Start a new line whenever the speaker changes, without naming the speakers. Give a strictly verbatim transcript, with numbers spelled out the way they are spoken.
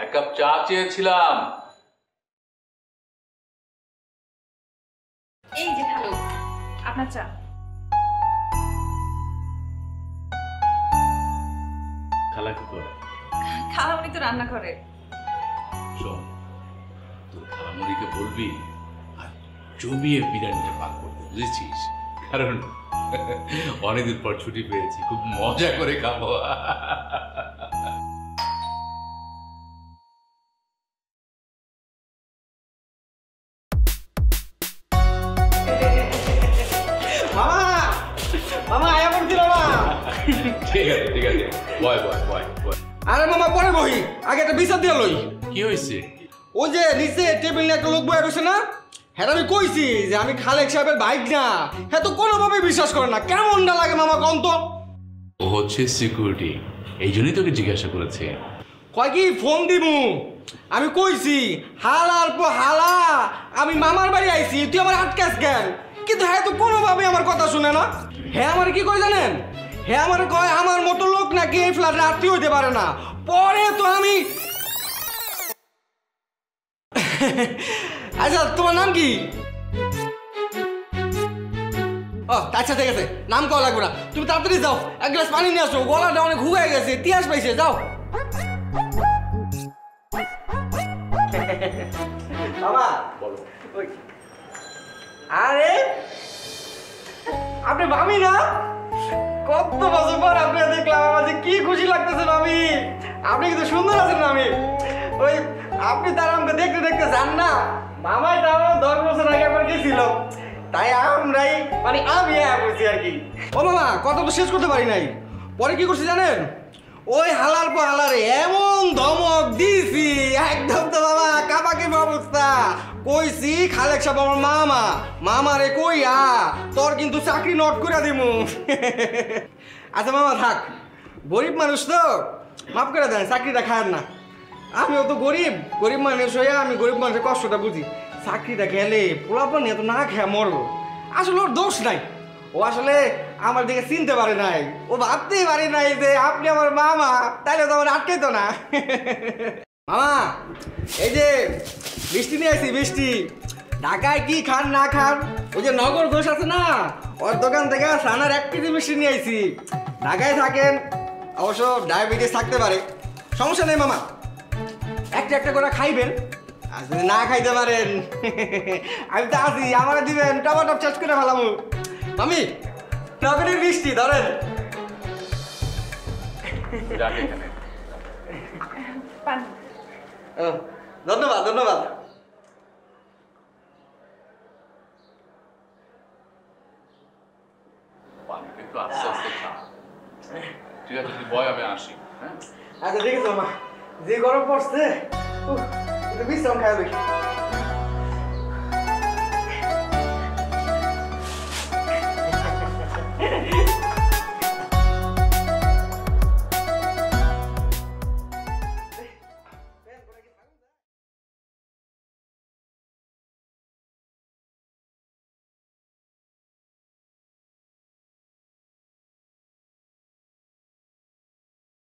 এক কাপ চা চেয়েছিলাম।
এই যে খালো আপনার চা।
খালা কি করে?
খালামণি তো রান্না করে।
শোন, তোর খালামণিকে বলবি আর জমিয়ে বিরিয়ানিটা পাক করতে, বুঝেছিস? কারণ অনেকদিন পর ছুটি পেয়েছি, খুব মজা করে খাবো।
মামা আয়া পড়ছিল না।
ঠিক আছে ঠিক আছে, বয় বয় বয় বয়।
আরে মামা পরে বহি, আগে একটা বিচার দিয়ে লই।
কি হয়েছে?
ওই যে নিচে টেবিল নিয়ে একটা লোক বয়ে রয়েছে না, হ্যাঁ আমি কইছি যে আমি খালেক সাহেবের বাইক না, হ্যাঁ তো কোনোভাবে বিশ্বাস করে না। কেমনটা লাগে মামা কম তো?
ও হচ্ছে সিকিউরিটি, এই জন্যই তোকে জিজ্ঞাসা করেছে।
কয় কি ফোন দিমু, আমি কইছি হালার পর হালা আমি মামার বাড়ি আইছি, তুই আমার আটকাস কেন? কিন্তু হ্যাঁ তো কোনোভাবে আমার কথা শুনে না। হ্যাঁ আমার কি কয় জানেন, হ্যাঁ আমার কয় আমার মতো লোক নাকি এই ফ্ল্যাটে আত্মীয় হইতে পারে না। পরে তো আমি আচ্ছা তোমার নাম কি? ও আচ্ছা ঠিক আছে, নাম কল লাগবে না, তুমি তাড়াতাড়ি যাও এক গ্লাস পানি নিয়ে আসো, গলাটা অনেক ঘুরে গেছে, তিয়াস পাইছে, যাও। বাবা
বলো।
আরে আপনি মামি না? কত বছর পর আপনি দেখলাম, আমার যে কি খুশি লাগতেছে মামি। আপনি কিন্তু সুন্দর আছেন মামি। ওই আপনি তার আমাকে দেখতে দেখতে যান না, মামাই তো আমার দশ বছর আগে একবার গেছিল, তাই আমরাই মানে আমি বলছি আর কি। ও মামা কথা তো শেষ করতে পারি নাই, পরে কি করছি জানেন? ওই হালার পর হালারে এমন ধমক দিছি একদম তো বাবা কাবাকে অবস্থা। কইছি খালেক সাহেব আমার মামা, মামারে কইয়া তোর কিন্তু চাকরি নট করে দিমু। আচ্ছা মামা থাক, গরিব মানুষ তো মাফ করে দেন, চাকরিটা খায় না। আমিও তো গরিব, গরিব মানুষ হইয়া আমি গরিব মানুষের কষ্টটা বুঝি। চাকরিটা খেলে পোলাপন এত না খেয়ে মরবো, আসলে ওর দোষ নাই। ও আসলে আমার দিকে চিনতে পারে নাই, ও ভাবতেই পারে নাই যে আপনি আমার মামা, তাইলে তো আমার আটকে তো না। মামা এই যে মিষ্টি নিয়ে আসি, মিষ্টি। ঢাকায় কি খান না খান, ওই যে নগর ঘোষ আছে না, ওর দোকান থেকে সানার এক কেজি মিষ্টি নিয়ে আইছি। ঢাকায় থাকেন, অবশ্য ডায়াবেটিস থাকতে পারে, সমস্যা নেই মামা, একটা একটা করে খাইবেন। আর যদি না খাইতে পারেন আমি তো আছি, আমার দিবেন, টমাটো চাষ করে ফেলাম। মামি নগরের মিষ্টি ধরেন। ধন্যবাদ ধন্যবাদ।
একটু আস্তে আস্তে খা, ঠিক আছে? তুই বয়, আমি আসি।
আচ্ছা ঠিক আছে মামা, যে গরম পড়ছে একটু বিশ্রাম খাই।